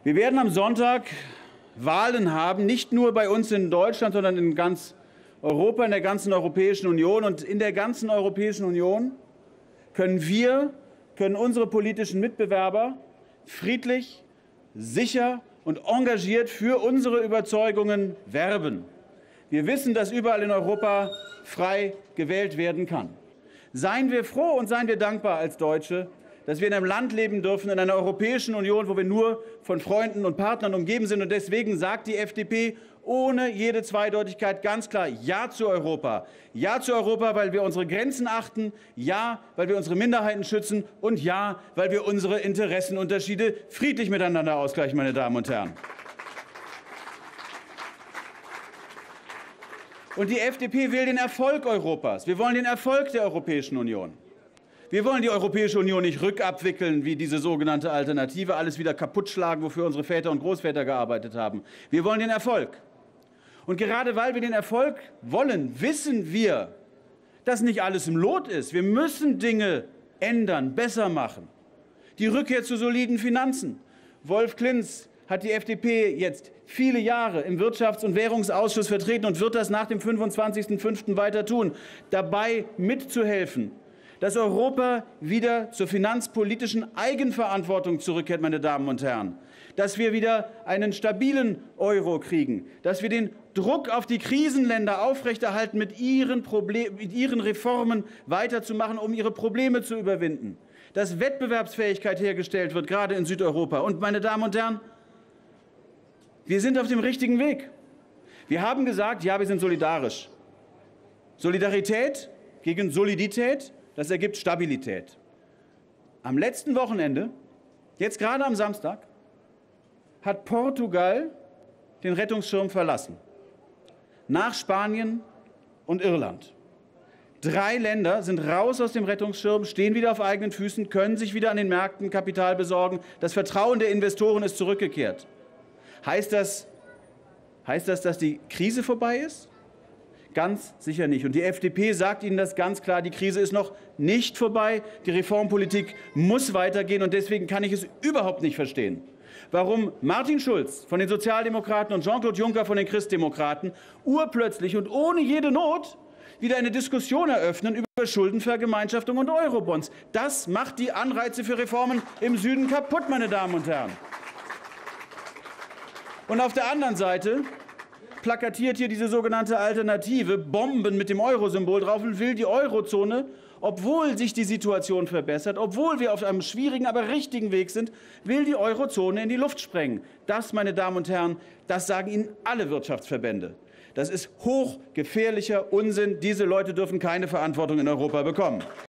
Wir werden am Sonntag Wahlen haben, nicht nur bei uns in Deutschland, sondern in ganz Europa, in der ganzen Europäischen Union. Und in der ganzen Europäischen Union können unsere politischen Mitbewerber friedlich, sicher und engagiert für unsere Überzeugungen werben. Wir wissen, dass überall in Europa frei gewählt werden kann. Seien wir froh und seien wir dankbar als Deutsche, dass wir in einem Land leben dürfen, in einer Europäischen Union, wo wir nur von Freunden und Partnern umgeben sind. Und deswegen sagt die FDP ohne jede Zweideutigkeit ganz klar Ja zu Europa. Ja zu Europa, weil wir unsere Grenzen achten, ja, weil wir unsere Minderheiten schützen und ja, weil wir unsere Interessenunterschiede friedlich miteinander ausgleichen, meine Damen und Herren. Und die FDP will den Erfolg Europas. Wir wollen den Erfolg der Europäischen Union. Wir wollen die Europäische Union nicht rückabwickeln, wie diese sogenannte Alternative, alles wieder kaputtschlagen, wofür unsere Väter und Großväter gearbeitet haben. Wir wollen den Erfolg. Und gerade weil wir den Erfolg wollen, wissen wir, dass nicht alles im Lot ist. Wir müssen Dinge ändern, besser machen. Die Rückkehr zu soliden Finanzen. Wolf Klinz hat die FDP jetzt viele Jahre im Wirtschafts- und Währungsausschuss vertreten und wird das nach dem 25.05. weiter tun, dabei mitzuhelfen, dass Europa wieder zur finanzpolitischen Eigenverantwortung zurückkehrt, meine Damen und Herren. Dass wir wieder einen stabilen Euro kriegen, dass wir den Druck auf die Krisenländer aufrechterhalten, mit ihren Reformen weiterzumachen, um ihre Probleme zu überwinden. Dass Wettbewerbsfähigkeit hergestellt wird, gerade in Südeuropa. Und, meine Damen und Herren, wir sind auf dem richtigen Weg. Wir haben gesagt, ja, wir sind solidarisch. Solidarität gegen Solidität. Das ergibt Stabilität. Am letzten Wochenende, jetzt gerade am Samstag, hat Portugal den Rettungsschirm verlassen. Nach Spanien und Irland. 3 Länder sind raus aus dem Rettungsschirm, stehen wieder auf eigenen Füßen, können sich wieder an den Märkten Kapital besorgen. Das Vertrauen der Investoren ist zurückgekehrt. Heißt das, dass die Krise vorbei ist? Ganz sicher nicht. Und die FDP sagt Ihnen das ganz klar, die Krise ist noch nicht vorbei. Die Reformpolitik muss weitergehen. Und deswegen kann ich es überhaupt nicht verstehen, warum Martin Schulz von den Sozialdemokraten und Jean-Claude Juncker von den Christdemokraten urplötzlich und ohne jede Not wieder eine Diskussion eröffnen über Schuldenvergemeinschaftung und Eurobonds. Das macht die Anreize für Reformen im Süden kaputt, meine Damen und Herren. Und auf der anderen Seite plakatiert hier diese sogenannte Alternative, Bomben mit dem Euro-Symbol drauf, und will die Eurozone, obwohl sich die Situation verbessert, obwohl wir auf einem schwierigen, aber richtigen Weg sind, will die Eurozone in die Luft sprengen. Das, meine Damen und Herren, das sagen Ihnen alle Wirtschaftsverbände. Das ist hochgefährlicher Unsinn. Diese Leute dürfen keine Verantwortung in Europa bekommen.